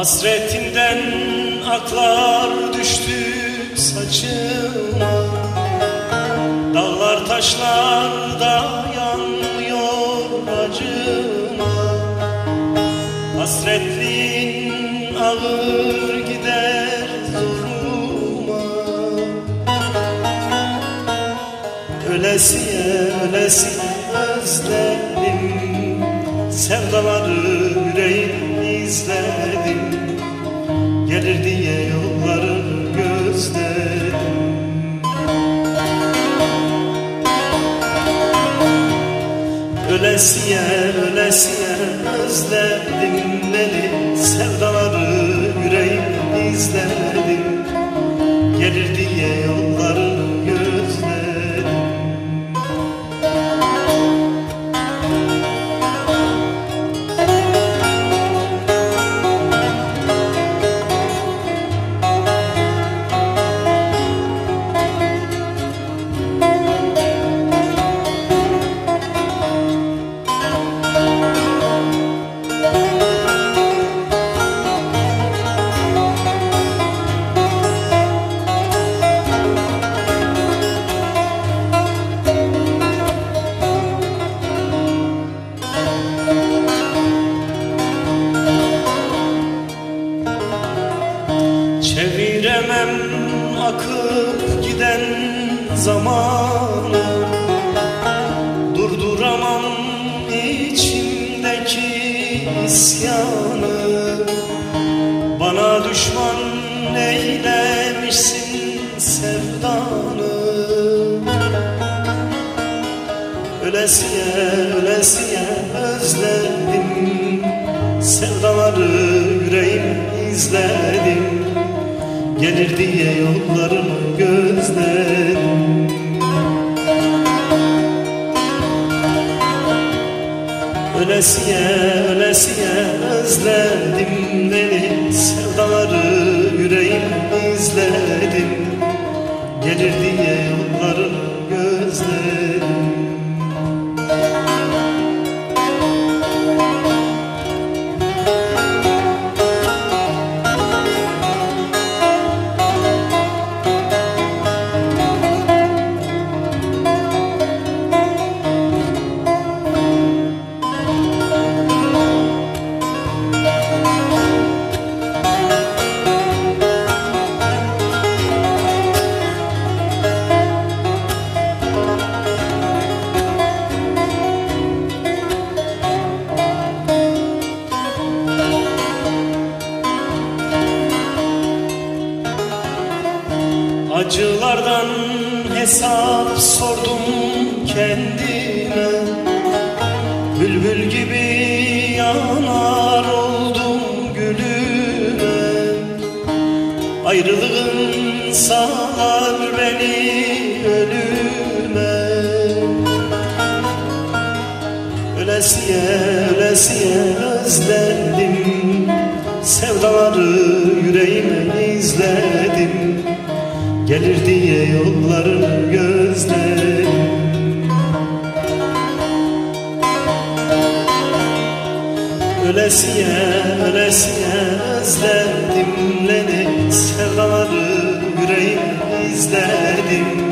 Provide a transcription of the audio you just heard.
Hasretinden aklar düştü saçıma. Dağlar taşlar da yanmıyor acıma. Hasretliğin ağır gider zoruma. Ölesiye ölesiye özledim, sevdaları yüreğim izledim. Gelir diye yolları gözledim. Ölesiye ölesiye özledim beni, sevdaları yüreğim izledim. Gelir diye yolları gözledim. Çeviremem akıp giden zamanı, durduramam içimdeki isyanı. Bana düşman eylemişsin sevdanı. Ölesiye ölesiye özledim, sevdaları yüreğim izledim. Gelir diye yollarımı gözledim. Ölesiye ölesiye özledim beni, sevdaları yüreğim izledim. Gelir diye yollarımı gözledim. Acılardan hesap sordum kendime. Bülbül gibi yanar oldum gülüme. Ayrılığın sağlar beni ölüme. Ölesiye ölesiye özledim, sevdaları yüreğime izledim. Gelir diye yollarını gözledim. Ölesiye ölesiye özledim beni, sevdaları yüreğim izledim.